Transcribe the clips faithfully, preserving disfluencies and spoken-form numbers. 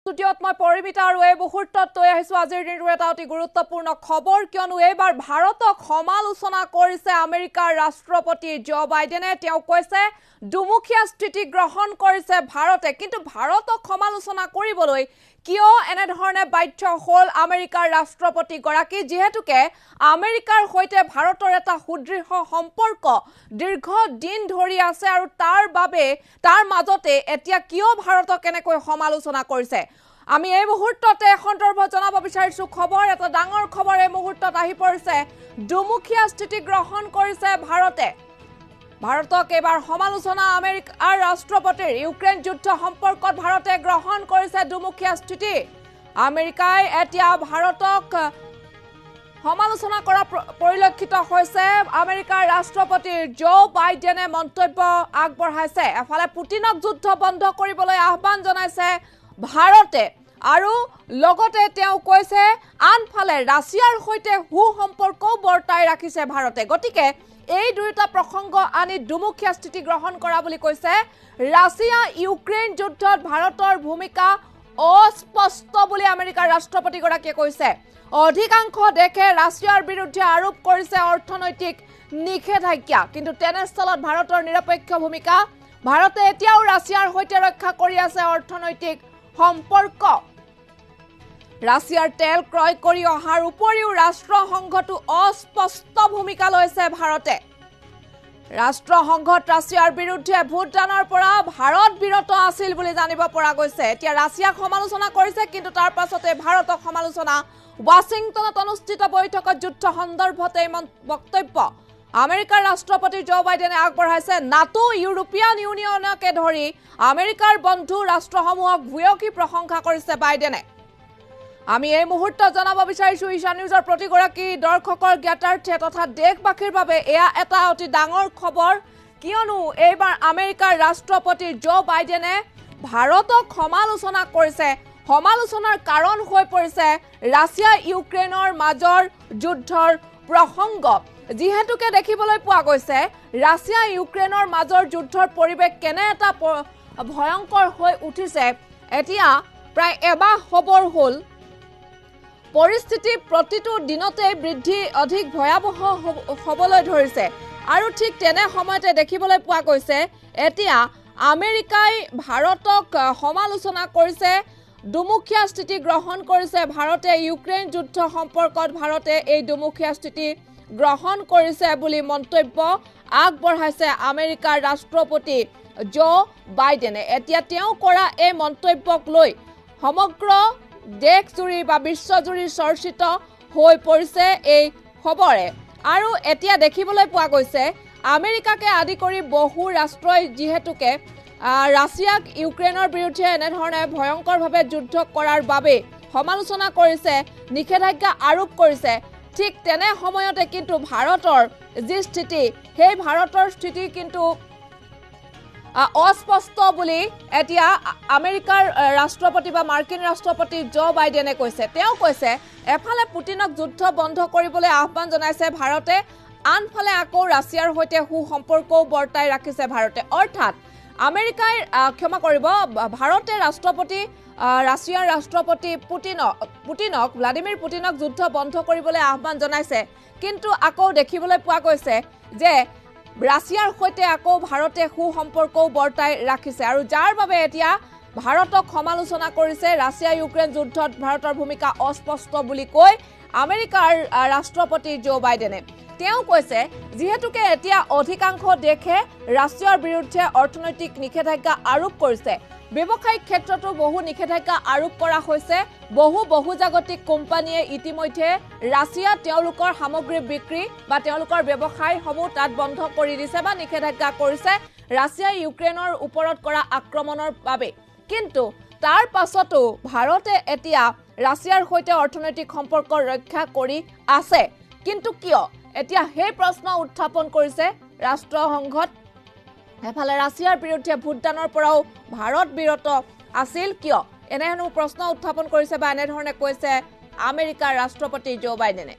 স্টুডিওত মই পৰিমিতা আৰু এই মুহূৰ্তত লৈ আহিছো আজিৰ দিনটোৰ এটা অতি গুৰুত্বপূৰ্ণ খবৰ কিয়নো এইবাৰ ভাৰতক সমালোচনা কৰিছে আমেৰিকাৰ ৰাষ্ট্ৰপতি জো বাইডেনে তেওঁ কৈছে দুমুখীয়া স্থিতি গ্ৰহণ কৰিছে ভাৰতে কিন্তু ভাৰতক সমালোচনা কৰিবলৈ কিয় এনে ধৰণে বাধ্য হল আমেৰিকাৰ ৰাষ্ট্ৰপতি গৰাকী যেহেতুকে আমেৰিকাৰ হৈতে ভাৰতৰ এটা সুদৃঢ় সম্পৰ্ক দীৰ্ঘ দিন ধৰি আছে আৰু তাৰ বাবে তাৰ মাজতে এতিয়া কিয় ভাৰতক এনেকৈ সমালোচনা কৰিছে আমি এই মুহূৰ্ততে সন্দৰ্ভত জনাব বিচাৰিছো খবৰ এটা ডাঙৰ খবৰ এই মুহূৰ্তত আহি পৰিছে দুমুখীয়া স্থিতি গ্ৰহণ কৰিছে ভাৰতে ভাৰতক এবাৰ সমালোচনা আমেৰিকাৰ ৰাষ্ট্ৰপতিৰ ইউক্ৰেইন যুদ্ধ সম্পৰ্কত ভাৰতে গ্ৰহণ কৰিছে দুমুখীয়া স্থিতি আমেৰিকাই এতিয়া ভাৰতক সমালোচনা কৰা পৰিলক্ষিত হৈছে আমেৰিকাৰ ৰাষ্ট্ৰপতি জো বাইডেনে মন্তব্য আগবঢ়াইছে এফালে পুতিনক যুদ্ধ বন্ধ কৰিবলৈ আহ্বান জনাইছে ভাৰতে আৰু লগতে তেওঁ কৈছে আনফালে ৰাছিয়াৰ হৈতে হু সম্পৰ্ক বৰ্তাই ৰাখিছে ভাৰতে গতিকে এই দুইটা প্ৰসংগ আনি দুমুখীয়া স্থিতি গ্ৰহণ কৰা বুলি কৈছে ৰাছিয়া ইউক্ৰেইন যুদ্ধত ভাৰতৰ ভূমিকা অস্পষ্ট বুলি আমেৰিকাৰ ৰাষ্ট্ৰপতি গৰাকীয়ে কৈছে অধিকাংশ দেশে ৰাছিয়াৰ বিৰুদ্ধে আৰোপ কৰিছে অৰ্থনৈতিক নিষেধাজ্ঞা কিন্তু তেনেস্থলত ভাৰতৰ নিৰপেক্ষ ভূমিকা ভাৰতে এতিয়াও ৰাছিয়াৰ হৈতে ৰক্ষা কৰি আছে অৰ্থনৈতিক সম্পৰ্ক ৰাছিয়াৰ তেল ক্ৰয় কৰি অহাৰ উপৰিও ৰাষ্ট্ৰসংঘটো অস্পষ্ট ভূমিকা লৈছে ভাৰতে ৰাষ্ট্ৰসংঘত ৰাছিয়াৰ বিৰুদ্ধে ভোটদানৰ পৰা ভাৰত বিৰত আছিল বুলি জানিব পৰা গৈছে এতিয়া ৰাছিয়াক সমালোচনা কৰিছে কিন্তু তাৰ পাছতে ভাৰতক সমালোচনা ৱাশ্বিংটনত অনুষ্ঠিত বৈঠকত যুদ্ধ সন্দৰ্ভত এই বক্তব্য আমেৰিকাৰ ৰাষ্ট্ৰপতি জো বাইডেনে আগবঢ়াইছে নাটো ইউৰোপীয়ান ইউনিয়নকে ধৰি আমেৰিকাৰ বন্ধু ৰাষ্ট্ৰসমূহক ভূয়সী প্ৰশংসা কৰিছে বাইডেনে আমি এই মুহূৰ্তত জনাব বিচাৰিছো ইশান নিউজৰ প্ৰতিগৰাকী দৰ্শকৰ জ্ঞাতাৰ্থে তথা দেশবাসীৰ বাবে এয়া এটা অতি ডাঙৰ খবৰ কিয়নো এইবাৰ আমেৰিকাৰ ৰাষ্ট্ৰপতি জো বাইডেনে ভাৰতক সমালোচনা কৰিছে সমালোচনাৰ কাৰণ হৈ পৰিছে ৰাছিয়া ইউক্ৰেইনৰ মাজৰ যুদ্ধৰ প্ৰসংগ যেহেতুকে দেখিবলৈ পোৱা গৈছে ৰাছিয়া ইউক্ৰেইনৰ মাজৰ যুদ্ধৰ পৰিৱেশ কেনে এটা ভয়ংকৰ হৈ উঠিছে এতিয়া প্ৰায় এমাহ হবৰ হ'ল পৰিস্থিতি প্ৰতিটো দিনতে বৃদ্ধি অধিক ভয়াবহ হ'বলৈ ধৰিছে আৰু ঠিক তেনে সময়তে দেখিবলৈ পোৱা গৈছে এতিয়া আমেৰিকাই ভাৰতক সমালোচনা কৰিছে দুমুখীয়া স্থিতি গ্ৰহণ কৰিছে ভাৰতে ইউক্ৰেইন যুদ্ধ সম্পৰ্কত ভাৰতে এই দুমুখীয়া স্থিতি গ্ৰহণ কৰিছে বুলি মন্তব্য আগবঢ়াইছে আমেৰিকাৰ ৰাষ্ট্ৰপতি জো বাইডেনে এতিয়া তেওঁ কৰা এই মন্তব্যক লৈ সমগ্ৰ দেশজুৰি বা বিশ্বজুৰি চৰ্চিত হৈ পৰিছে এই খবৰে আৰু এতিয়া দেখিবলৈ পোৱা গৈছে আমেৰিকাকে আদি কৰি বহু ৰাষ্ট্ৰই যেহেতুকে ৰাছিয়াক ইউক্ৰেইনৰ বিৰুদ্ধে এনেধৰণে ভয়ংকৰভাৱে যুদ্ধ কৰাৰ বাবে সমালোচনা কৰিছে নিষেধাজ্ঞা আৰোপ কৰিছে ঠিক তেনে সময়তে কিন্তু ভাৰতৰ যি স্থিতি সেই ভাৰতৰ স্থিতি কিন্তু অস্পষ্ট বুলি এতিয়া আমেৰিকাৰ ৰাষ্ট্ৰপতি বা মাৰ্কিন ৰাষ্ট্ৰপতি জো বাইডেনে কৈছে তেওঁ কৈছে এফালে পুতিনক যুদ্ধ বন্ধ কৰিবলৈ আহ্বান জনাইছে ভাৰতে আনফালে আকৌ ৰাছিয়াৰ হৈতে হু সম্পৰ্কও বৰ্তাই ৰাখিছে ভাৰতে অৰ্থাৎ আমেৰিকাই ক্ষমা কৰিব ভাৰতে ৰাষ্ট্ৰপতি ৰাছিয়াৰ ৰাষ্ট্ৰপতি পুতিনক পুতিনক ভ্লাদিমিৰ পুতিনক যুদ্ধ বন্ধ কৰিবলৈ আহ্বান জনাইছে কিন্তু আকৌ দেখিবলৈ পোৱা গৈছে যে ৰাছিয়াৰ হৈতে আকৌ ভাৰতে হু সম্পৰ্কও বৰ্তাই ৰাখিছে আৰু যাৰ বাবে এতিয়া ভাৰতক সমালোচনা কৰিছে ৰাছিয়া ইউক্ৰেইন যুদ্ধত ভাৰতৰ ভূমিকা অস্পষ্ট বুলি কৈ আমেৰিকাৰ ৰাষ্ট্ৰপতি জো বাইডেনে তেওঁ কৈছে যেহেতুকে এতিয়া অধিকাংশ দেশে ৰাছিয়াৰ বিৰুদ্ধে অৰ্থনৈতিক নিষেধাজ্ঞা আৰোপ কৰিছে ব্যৱসায়িক ক্ষেত্ৰতো বহু নিষেধাজ্ঞা আৰোপ কৰা হৈছে বহু বহুজাগতিক কোম্পানীয়ে ইতিমধ্যে ৰাছিয়া তেওঁলোকৰ সামগ্ৰী বিক্ৰী বা তেওঁলোকৰ ব্যৱসায়সমূহ তাত বন্ধ কৰি দিছে বা নিষেধাজ্ঞা কৰিছে ৰাছিয়া ইউক্ৰেইনৰ ওপৰত কৰা আক্ৰমণৰ বাবে কিন্তু তাৰ পাছতো ভাৰতে এতিয়া ৰাছিয়াৰ হৈতে অৰ্থনৈতিক সম্পৰ্ক ৰক্ষা কৰি আছে কিন্তু কিয় এতিয়া সেই প্ৰশ্ন উত্থাপন কৰিছে ৰাষ্ট্ৰসংঘত এফালে ৰাছিয়াৰ বিৰুদ্ধে ভোটদানৰ পৰাও ভাৰত বিৰত আছিল কিয় এনেহেনো প্ৰশ্ন উত্থাপন কৰিছে বা এনেধৰণে কৈছে আমেৰিকাৰ ৰাষ্ট্ৰপতি জো বাইডেনে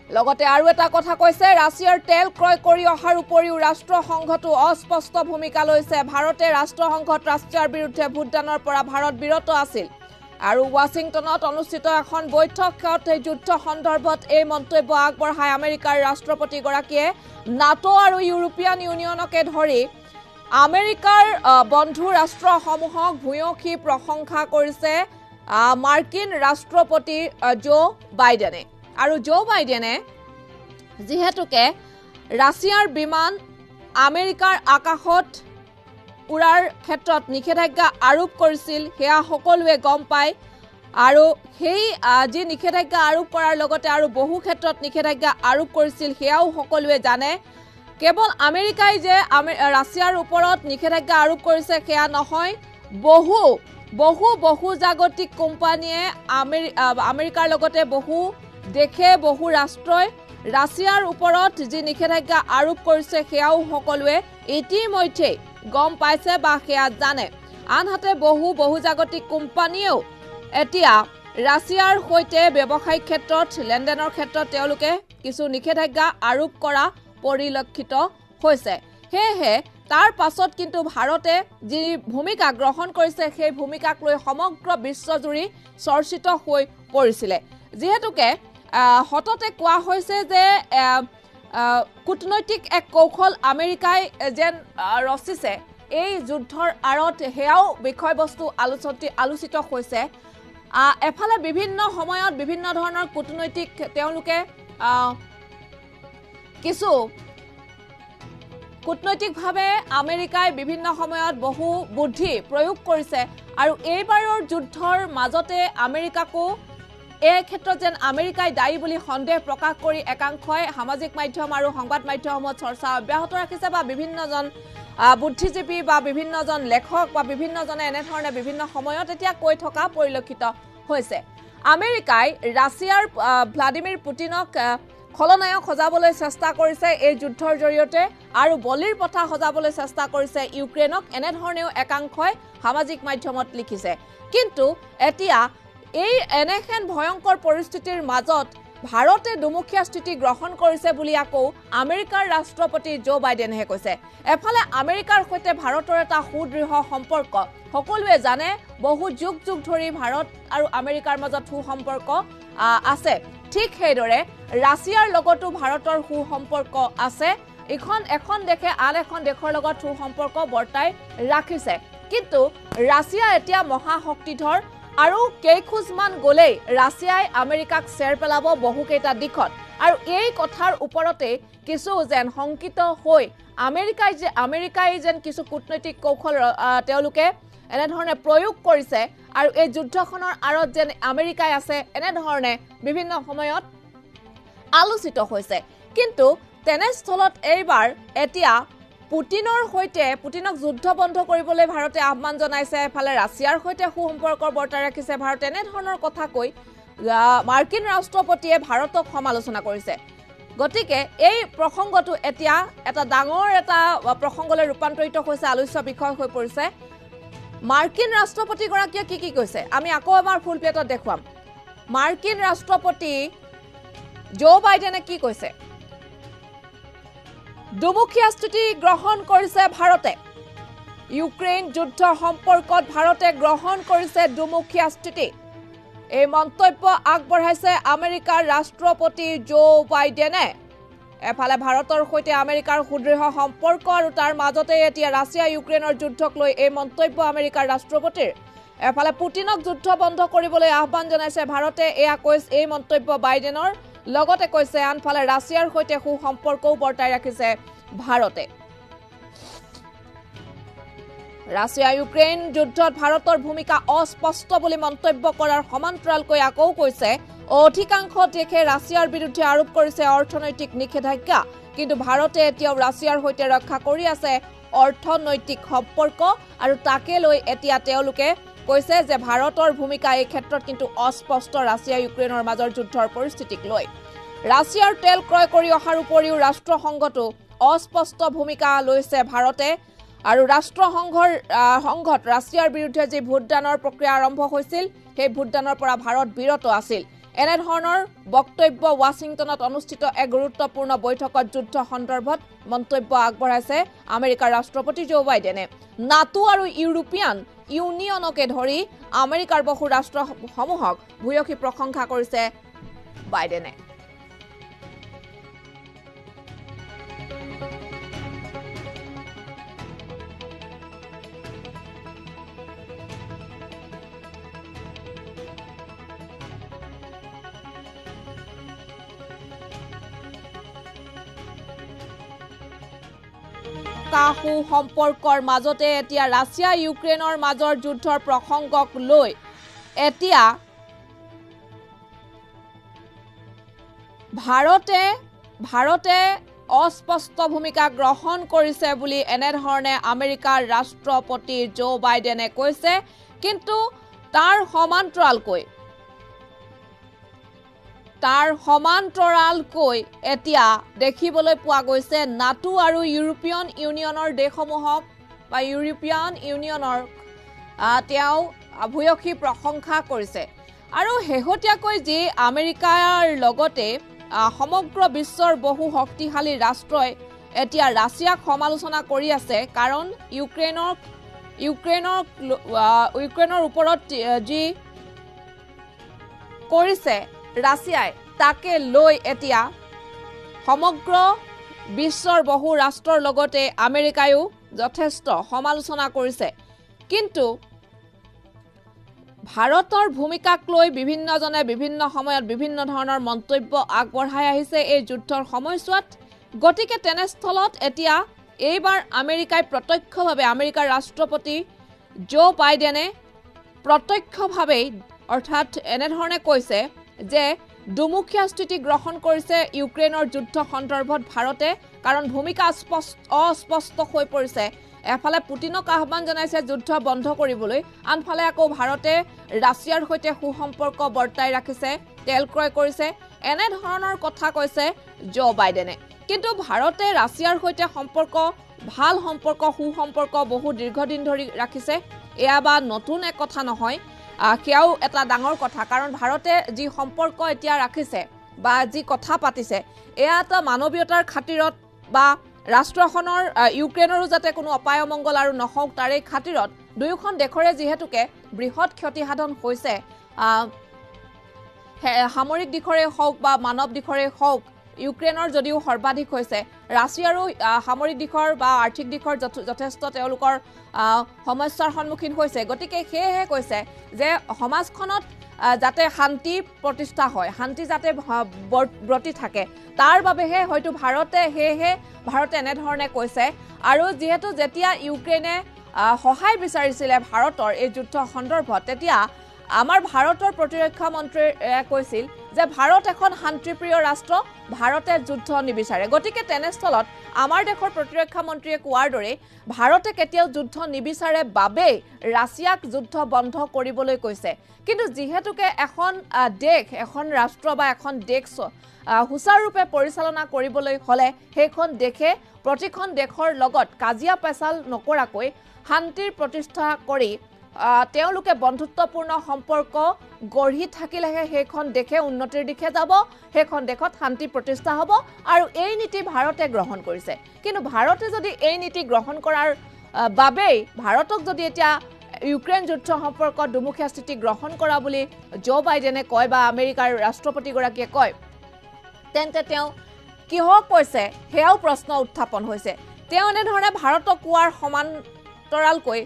লগতে আৰু এটা কথা কৈছে ৰাছিয়াৰ তেল ক্ৰয় কৰি অহাৰ উপৰিও ৰাষ্ট্ৰসংঘটো অস্পষ্ট ভূমিকা লৈছে ভাৰতে ৰাষ্ট্ৰসংঘত ৰাছিয়াৰ বিৰুদ্ধে ভোটদানৰ পৰা ভাৰত বিৰত আছিল আৰু ৱাশ্বিংটনত অনুষ্ঠিত এখন বৈঠকত যুদ্ধ সন্দৰ্ভত এই মন্তব্য আগবঢ়াই আমেৰিকাৰ ৰাষ্ট্ৰপতি গৰাকীয়ে নাটো আৰু ইউৰোপীয়ান ইউনিয়নকে ধৰি আমেৰিকাৰ বন্ধু ৰাষ্ট্ৰসমূহক ভূয়সী প্ৰশংসা কৰিছে মাৰ্কিন ৰাষ্ট্ৰপতি জো বাইডেনে আৰু জো বাইডেনে যেহেতুকে ৰাছিয়াৰ বিমান আমেৰিকাৰ আকাশত উৰাৰ ক্ষেত্ৰত নিষেধাজ্ঞা আৰোপ কৰিছিল হেয়া সকলোৱে গম পায় আৰু সেই যি নিষেধাজ্ঞা আৰোপ কৰাৰ লগতে আৰু বহু ক্ষেত্ৰত নিষেধাজ্ঞা আৰোপ কৰিছিল হেয়াও সকলোৱে জানে কেৱল আমেৰিকাই যে ৰাছিয়াৰ ওপৰত নিষেধাজ্ঞা আৰোপ কৰিছে হেয়া নহয় বহু বহু বহু জাগতিক কোম্পানীয়ে আমেৰিকাৰ লগতে বহু দেশে বহু ৰাষ্ট্ৰই ৰাছিয়াৰ ওপৰত যি নিষেধাজ্ঞা আৰোপ কৰিছে হেয়াও সকলোৱে ইতিমধ্যে গম পাইছে বা হেয়া জানে আনহাতে বহু বহু জাগতিক কোম্পানীয়েও এতিয়া ৰাছিয়াৰ সৈতে ব্যৱসায়িক ক্ষেত্ৰত লেনদেনৰ ক্ষেত্ৰত তেওঁলোকে কিছু নিষেধাজ্ঞা আৰোপ কৰা পৰিলক্ষিত হৈছে হেহে তাৰ পাছত কিন্তু ভাৰতে যি ভূমিকা গ্ৰহণ কৰিছে সেই ভূমিকাক লৈ সমগ্ৰ বিশ্বজুৰি চৰ্চিত হৈ পৰিছিল যেহেতুকে হততে কোৱা হৈছে যে কূটনৈতিক এক কৌশল আমেৰিকাই যেন ৰচিছে এই যুদ্ধৰ আৰত হেয়াও বিষয়বস্তু আলোচিত আলোচিত হৈছে এফালে বিভিন্ন সময়ত বিভিন্ন ধৰণৰ কূটনৈতিক তেওঁলোকে কিছু কূটনৈতিকভাৱে আমেৰিকাই বিভিন্ন সময়ত বহু বুদ্ধি প্ৰয়োগ কৰিছে আৰু এইবাৰৰ যুদ্ধৰ মাজতে আমেৰিকাকো এই ক্ষেত্ৰত যেন আমেৰিকাই দায়ী বুলি সন্দেহ প্ৰকাশ কৰি একাংশই সামাজিক মাধ্যম আৰু সংবাদ মাধ্যমত চৰ্চা অব্যাহত ৰাখিছে বা বিভিন্নজন বুদ্ধিজীৱী বা বিভিন্নজন লেখক বা বিভিন্নজনে এনেধৰণে বিভিন্ন সময়ত এতিয়া কৈ থকা পৰিলক্ষিত হৈছে আমেৰিকাই ৰাছিয়াৰ ভ্লাদিমিৰ পুটিনক খলনায়ক সজাবলৈ চেষ্টা কৰিছে এই যুদ্ধৰ জৰিয়তে আৰু বলিৰ পথা সজাবলৈ চেষ্টা কৰিছে ইউক্ৰেইনক এনেধৰণেও একাংশই সামাজিক মাধ্যমত লিখিছে কিন্তু এতিয়া এই এনেহেন ভয়ংকৰ পৰিস্থিতিৰ মাজত ভাৰতে দুমুখীয়া স্থিতি গ্ৰহণ কৰিছে বুলি আকৌ আমেৰিকাৰ ৰাষ্ট্ৰপতি জো বাইডেনে কৈছে এফালে আমেৰিকাৰ সৈতে ভাৰতৰ এটা সুদৃঢ় সম্পৰ্ক সকলোৱে জানে বহু যুগ যুগ ধৰি ভাৰত আৰু আমেৰিকাৰ মাজত সুসম্পৰ্ক আছে ঠিক সেইদৰে ৰাছিয়াৰ লগতো ভাৰতৰ সুসম্পৰ্ক আছে এখন এখন দেশে আন এখন দেশৰ লগত সুসম্পৰ্ক বৰ্তাই ৰাখিছে কিন্তু ৰাছিয়া এতিয়া মহাশক্তিধৰ আৰু কেইখোজমান গলেই ৰাছিয়াই আমেৰিকাক চেৰ পেলাব বহুকেইটা দিশত আৰু এই কথাৰ ওপৰতে কিছু যেন শংকিত হৈ আমেৰিকাই যে আমেৰিকাই যেন কিছু কূটনৈতিক কৌশল তেওঁলোকে এনেধৰণে প্ৰয়োগ কৰিছে আৰু এই যুদ্ধখনৰ আৰত যেন আমেৰিকাই আছে এনেধৰণে বিভিন্ন সময়ত আলোচিত হৈছে কিন্তু তেনেস্থলত এইবাৰ এতিয়া পুটিনৰ সৈতে পুটিনক যুদ্ধ বন্ধ কৰিবলৈ ভাৰতে আহ্বান জনাইছে এফালে ৰাছিয়াৰ সৈতে সুসম্পৰ্ক বৰ্তাই ৰাখিছে ভাৰতে এনেধৰণৰ কথা কৈ মাৰ্কিন ৰাষ্ট্ৰপতিয়ে ভাৰতক সমালোচনা কৰিছে গতিকে এই প্ৰসংগটো এতিয়া এটা ডাঙৰ এটা প্ৰসংগলৈ ৰূপান্তৰিত হৈছে আলোচ্য বিষয় হৈ পৰিছে মাৰ্কিন ৰাষ্ট্ৰপতি গৰাকীয়ে কি কি কৈছে আমি আকৌ এবাৰ ফুল প্লেটত দেখুৱাম মাৰ্কিন ৰাষ্ট্ৰপতি জো বাইডেনে কি কৈছে দুমুখীয়া স্থিতি গ্ৰহণ কৰিছে ভাৰতে ইউক্ৰেইন যুদ্ধ সম্পৰ্কত ভাৰতে গ্ৰহণ কৰিছে দুমুখীয়া স্থিতি এই মন্তব্য আগবঢ়াইছে আমেৰিকাৰ ৰাষ্ট্ৰপতি জো বাইডেনে এফালে ভাৰতৰ সৈতে আমেৰিকাৰ সুদৃঢ় সম্পৰ্ক আৰু তাৰ মাজতে এতিয়া ৰাছিয়া ইউক্ৰেইনৰ যুদ্ধক লৈ এই মন্তব্য আমেৰিকাৰ ৰাষ্ট্ৰপতিৰ এফালে পুটিনক যুদ্ধ বন্ধ কৰিবলৈ আহ্বান জনাইছে ভাৰতে এয়া কৈছে এই মন্তব্য বাইডেনৰ লগতে কৈছে আনফালে ৰাছিয়াৰ সৈতে সুসম্পৰ্কও বৰ্তাই ৰাখিছে ভাৰতে ৰাছিয়া ইউক্ৰেইন যুদ্ধত ভাৰতৰ ভূমিকা অস্পষ্ট বুলি মন্তব্য কৰাৰ সমান্তৰালকৈ আকৌ কৈছে অধিকাংশ দেশে ৰাছিয়াৰ বিৰুদ্ধে আৰোপ কৰিছে অৰ্থনৈতিক নিষেধাজ্ঞা কিন্তু ভাৰতে এতিয়াও ৰাছিয়াৰ সৈতে ৰক্ষা কৰি আছে অৰ্থনৈতিক সম্পৰ্ক আৰু তাকে লৈ এতিয়া তেওঁলোকে কৈছে যে ভাৰতৰ ভূমিকা এই ক্ষেত্ৰত কিন্তু অস্পষ্ট ৰাছিয়া ইউক্ৰেইনৰ মাজৰ যুদ্ধৰ পৰিস্থিতিক লৈ ৰাছিয়াৰ তেল ক্ৰয় কৰি অহাৰ উপৰিও ৰাষ্ট্ৰসংঘটো অস্পষ্ট ভূমিকা লৈছে ভাৰতে আৰু ৰাষ্ট্ৰসংঘৰ সংঘত ৰাছিয়াৰ বিৰুদ্ধে যে ভোটদানৰ প্ৰক্ৰিয়া আৰম্ভ হৈছিল সেই ভোটদানৰ পৰা ভাৰত বিৰত আছিল এনেধৰণৰ বক্তব্য ৱাশ্বিংটনত অনুষ্ঠিত এক গুৰুত্বপূৰ্ণ বৈঠকত যুদ্ধ সন্দৰ্ভত মন্তব্য আগবঢ়াইছে আমেৰিকাৰ ৰাষ্ট্ৰপতি জো বাইডেনে নাটো আৰু ইউৰোপিয়ান ইউনিয়নকে ধৰি আমেৰিকাৰ বহু ৰাষ্ট্ৰসমূহক ভূয়সী প্ৰশংসা কৰিছে বাইডেনে কাহু সম্পৰ্কৰ মাজতে এতিয়া ৰাছিয়া ইউক্ৰেইনৰ মাজৰ যুদ্ধৰ প্ৰসংগক লৈ এতিয়া ভাৰতে ভাৰতে অস্পষ্ট ভূমিকা গ্ৰহণ কৰিছে বুলি এনেধৰণে আমেৰিকাৰ ৰাষ্ট্ৰপতি জো বাইডেনে কৈছে কিন্তু তাৰ সমান্তৰালকৈ তাৰ সমান্তৰালকৈ এতিয়া দেখিবলৈ পোৱা গৈছে নাটো আৰু ইউৰোপিয়ান ইউনিয়নৰ দেশসমূহক বা ইউৰোপিয়ান ইউনিয়নৰ তেওঁ ভূয়সী প্ৰশংসা কৰিছে আৰু শেহতীয়াকৈ যি আমেৰিকাৰ লগতে সমগ্ৰ বিশ্বৰ বহু শক্তিশালী ৰাষ্ট্ৰই এতিয়া ৰাছিয়াক সমালোচনা কৰি আছে কাৰণ ইউক্ৰেইনৰ ইউক্ৰেইনৰ ইউক্ৰেইনৰ ওপৰত যি কৰিছে ৰাছিয়াই তাকে লৈ এতিয়া সমগ্ৰ বিশ্বৰ বহু ৰাষ্ট্ৰৰ লগতে আমেৰিকায়ো যথেষ্ট সমালোচনা কৰিছে কিন্তু ভাৰতৰ ভূমিকাক লৈ বিভিন্নজনে বিভিন্ন সময়ত বিভিন্ন ধৰণৰ মন্তব্য আগবঢ়াই আহিছে এই যুদ্ধৰ সময়ছোৱাত গতিকে তেনেস্থলত এতিয়া এইবাৰ আমেৰিকাই প্ৰত্যক্ষভাৱে আমেৰিকাৰ ৰাষ্ট্ৰপতি জো বাইডেনে প্ৰত্যক্ষভাৱে অৰ্থাৎ এনেধৰণে কৈছে যে দুমুখীয়া স্থিতি গ্ৰহণ কৰিছে ইউক্ৰেইনৰ যুদ্ধ সন্দৰ্ভত ভাৰতে কাৰণ ভূমিকা অস্পষ্ট হৈ পৰিছে এফালে পুতিনক আহ্বান জনাইছে যুদ্ধ বন্ধ কৰিবলৈ আনফালে আকৌ ভাৰতে ৰাছিয়াৰ সৈতে সুসম্পৰ্ক বৰ্তাই ৰাখিছে তেল ক্ৰয় কৰিছে এনে ধৰণৰ কথা কৈছে জো বাইডেনে কিন্তু ভাৰতে ৰাছিয়াৰ সৈতে সম্পৰ্ক ভাল সম্পৰ্ক সুসম্পৰ্ক বহু দীৰ্ঘদিন ধৰি ৰাখিছে এয়া বা নতুন এক কথা নহয় কিয়াও এটা ডাঙৰ কথা কাৰণ ভাৰতে যি সম্পৰ্ক এতিয়া ৰাখিছে বা যি কথা পাতিছে এয়া এটা মানৱীয়তাৰ খাতিৰত বা ৰাষ্ট্ৰখনৰ ইউক্ৰেইনৰো যাতে কোনো অপায় অমংগল আৰু নহওক তাৰে খাতিৰত দুয়োখন দেশৰে যিহেতুকে বৃহৎ ক্ষতিসাধন হৈছে সামৰিক দিশৰে হওক বা মানৱ দিশৰে হওক ইউক্ৰেইনৰ যদিও সৰ্বাধিক হৈছে ৰাছিয়াৰো সামৰিক দিশৰ বা আৰ্থিক দিশৰ যথেষ্ট তেওঁলোকৰ সমস্যাৰ সন্মুখীন হৈছে গতিকে সেয়েহে কৈছে যে সমাজখনত যাতে শান্তি প্ৰতিষ্ঠা হয় শান্তি যাতে ব্ৰতি থাকে তাৰ বাবেহে হয়তো ভাৰতে সেয়েহে ভাৰতে এনেধৰণে কৈছে আৰু যিহেতু যেতিয়া ইউক্ৰেইনে সহায় বিচাৰিছিলে ভাৰতৰ এই যুদ্ধ সন্দৰ্ভত তেতিয়া আমাৰ ভাৰতৰ প্ৰতিৰক্ষা মন্ত্ৰীয়ে কৈছিল যে ভাৰত এখন শান্তিপ্ৰিয় ৰাষ্ট্ৰ ভাৰতে যুদ্ধ নিবিচাৰে গতিকে তেনেস্থলত আমাৰ দেশৰ প্ৰতিৰক্ষা মন্ত্ৰীয়ে কোৱাৰ দৰে ভাৰতে কেতিয়াও যুদ্ধ নিবিচাৰে বাবে ৰাছিয়াক যুদ্ধ বন্ধ কৰিবলৈ কৈছে কিন্তু যিহেতুকে এখন দেশ এখন ৰাষ্ট্ৰ বা এখন দেশ হুচাৰূপে পৰিচালনা কৰিবলৈ হলে সেইখন দেশে প্ৰতিখন দেশৰ লগত কাজিয়া পেচাল নকৰাকৈ শান্তিৰ প্ৰতিষ্ঠা কৰি তেওঁলোকে বন্ধুত্বপূৰ্ণ সম্পৰ্ক গঢ়ি থাকিলেহে সেইখন দেশে উন্নতিৰ দিশে যাব সেইখন দেশত শান্তি প্ৰতিষ্ঠা হ'ব আৰু এই নীতি ভাৰতে গ্ৰহণ কৰিছে কিন্তু ভাৰতে যদি এই নীতি গ্ৰহণ কৰাৰ বাবে ভাৰতক যদি এতিয়া ইউক্ৰেইন যুদ্ধ সম্পৰ্কত দুমুখীয়া স্থিতি গ্ৰহণ কৰা বুলি জো বাইডেনে কয় বা আমেৰিকাৰ ৰাষ্ট্ৰপতিগৰাকীয়ে কয় তেন্তে তেওঁ কিহক কৈছে হেয়াও প্ৰশ্ন উত্থাপন হৈছে তেওঁ এনেধৰণে ভাৰতক কোৱাৰ সমান্তৰালকৈ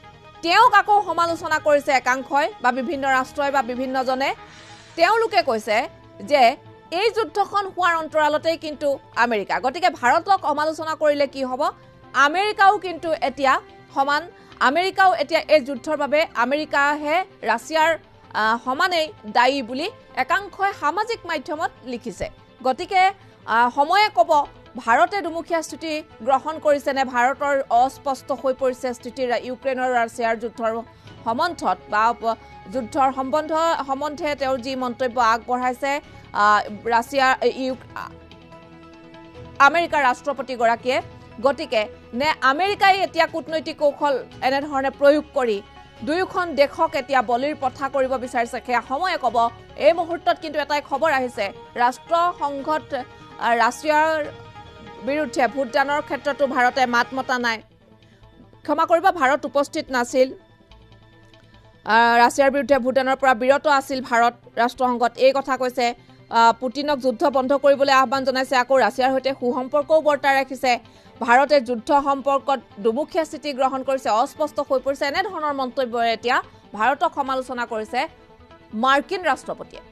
তেওঁক আকৌ সমালোচনা কৰিছে একাংশই বা বিভিন্ন ৰাষ্ট্ৰই বা বিভিন্নজনে তেওঁলোকে কৈছে যে এই যুদ্ধখন হোৱাৰ অন্তৰালতেই কিন্তু আমেৰিকা গতিকে ভাৰতক সমালোচনা কৰিলে কি হ'ব আমেৰিকাও কিন্তু এতিয়া সমান আমেৰিকাও এতিয়া এই যুদ্ধৰ বাবে আমেৰিকাহে ৰাছিয়াৰ সমানেই দায়ী বুলি একাংশই সামাজিক মাধ্যমত লিখিছে গতিকে সময়ে ক'ব ভাৰতে দুমুখীয়া স্থিতি গ্ৰহণ কৰিছে নে ভাৰতৰ অস্পষ্ট হৈ পৰিছে স্থিতি ইউক্ৰেইনৰ ৰাছিয়াৰ যুদ্ধৰ সম্বন্ধত বা যুদ্ধৰ সম্বন্ধ সম্বন্ধে তেওঁ যি মন্তব্য আগবঢ়াইছে ৰাছিয়া আমেৰিকাৰ ৰাষ্ট্ৰপতিগৰাকীয়ে গতিকে নে আমেৰিকাই এতিয়া কূটনৈতিক কৌশল এনেধৰণে প্ৰয়োগ কৰি দুয়োখন দেশক এতিয়া বলিৰ পথা কৰিব বিচাৰিছে সেয়া সময়ে ক'ব এই মুহূৰ্তত কিন্তু এটাই খবৰ আহিছে ৰাষ্ট্ৰসংঘত ৰাছিয়াৰ বিৰুদ্ধে ভোটদানৰ ক্ষেত্ৰতো ভাৰতে মাত মতা নাই ক্ষমা কৰিব ভাৰত উপস্থিত নাছিল ৰাছিয়াৰ বিৰুদ্ধে ভোটদানৰ পৰা বিৰত আছিল ভাৰত ৰাষ্ট্ৰসংঘত এই কথা কৈছে পুতিনক যুদ্ধ বন্ধ কৰিবলৈ আহ্বান জনাইছে আকৌ ৰাছিয়াৰ সৈতে সুসম্পৰ্কও বৰ্তাই ৰাখিছে ভাৰতে যুদ্ধ সম্পৰ্কত দুমুখীয়া স্থিতি গ্ৰহণ কৰিছে অস্পষ্ট হৈ পৰিছে এনে ধৰণৰ মন্তব্যৰে এতিয়া ভাৰতক সমালোচনা কৰিছে মাৰ্কিন ৰাষ্ট্ৰপতিয়ে